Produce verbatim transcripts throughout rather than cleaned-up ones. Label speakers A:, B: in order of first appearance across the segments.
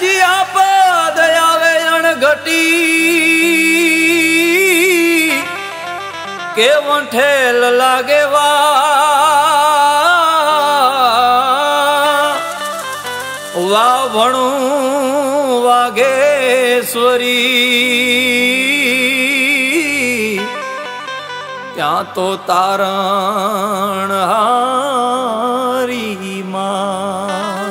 A: जी आप दयावे अणघटी के वठेल लागे वा वा भणु वागेश्वरी त्या तो तारण हारी मां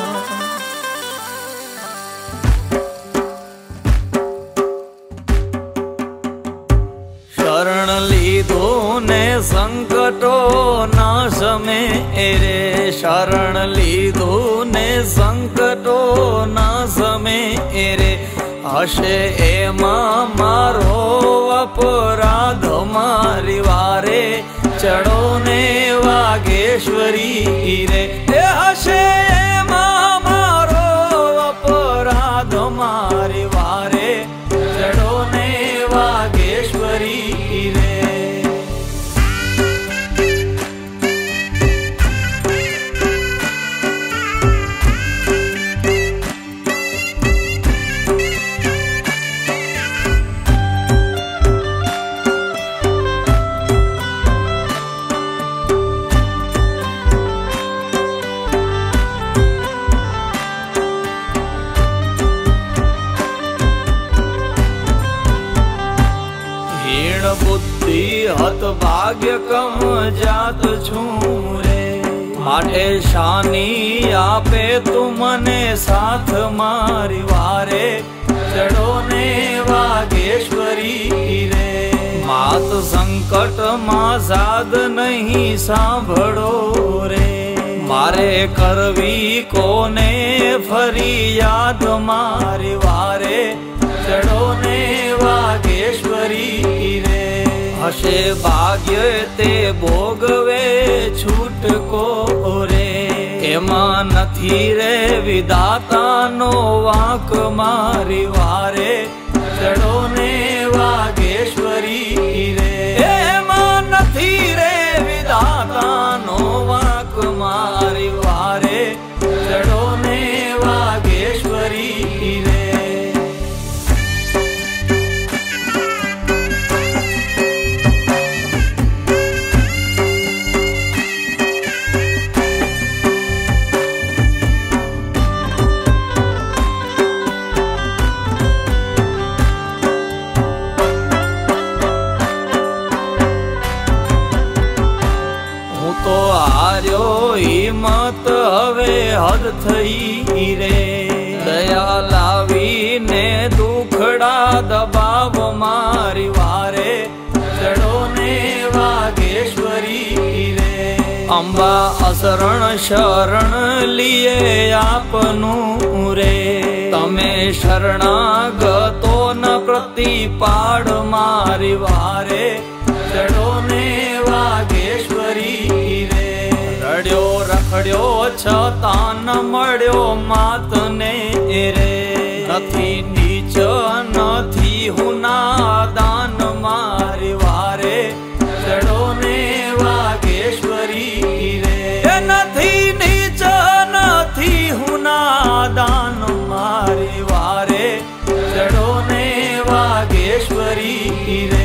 A: शरण लीधो ने संकटो नाश में रे शरण लीधो ने संकटो नाश में रे हशे एमा मारो अपराध मारी वारे चढ़ो ने वागेश्वरी रे हशे एमा मारो अपराध मारी वारे चढ़ो ने वागेश्वरी रे बुद्धि हत भाग्य कम जात छू रे माटे शानी आपे तू मने साथ मारी वारे चढ़ो ने वागेश्वरी रे मात संकट मा साध नहीं सांभड़ो रे मारे करवी कोने फरियाद मारी वारे चढ़ो ने वागेश्वरी रे हशे भाग्य ते भोगवे छूट को रे एमा नथी रे विधाता नो वाक मारी वारे चढ़ो ने वागेश्वरी रे एमा नथी रे विधाता नो वाक मारी वारे चढ़ो ने वागेश्वरी रे हिम्मत हवे हद थई रे दया लावी ने दुखड़ा दबाव मारी वारे चढ़ो ने वागेश्वरी रे अंबा असरण शरण लिए आपनु रे तमे शरणागतो न प्रतिपाड़ मारी वारे चढ़ो ने वागेश्वरी रे रड्यो रखड्यो छतां न मळ्यो मात ने रे नथी नीच नथी हुना दान मारी वारे चढ़ो ने वागेश्वरी रे नथी नीच नथी हुना दान मारी वारे चढ़ो ने वागेश्वरी रे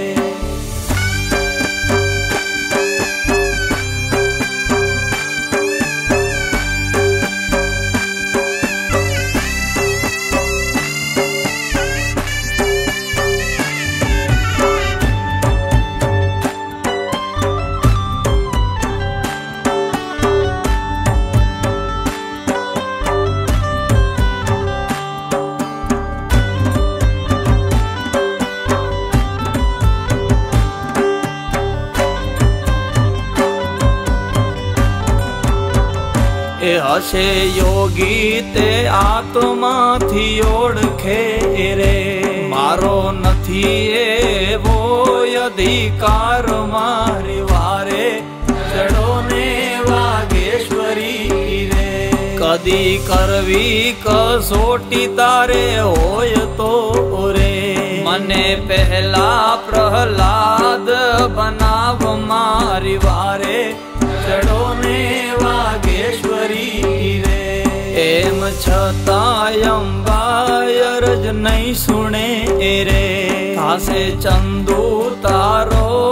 A: हशे योगी ते आत्मा थी ओळखे रे मारो नथी एवो अधिकार मारी वारे चढ़ो ने वागेश्वरी रे कदी करवी कसोटी तारे होय तो रे मने पहला प्रहलाद बनाव मारी वारे चढ़ो ने वागेश्वरी रे एम छताय अंबायरज नहीं सुने रे। थासे चंदू तारो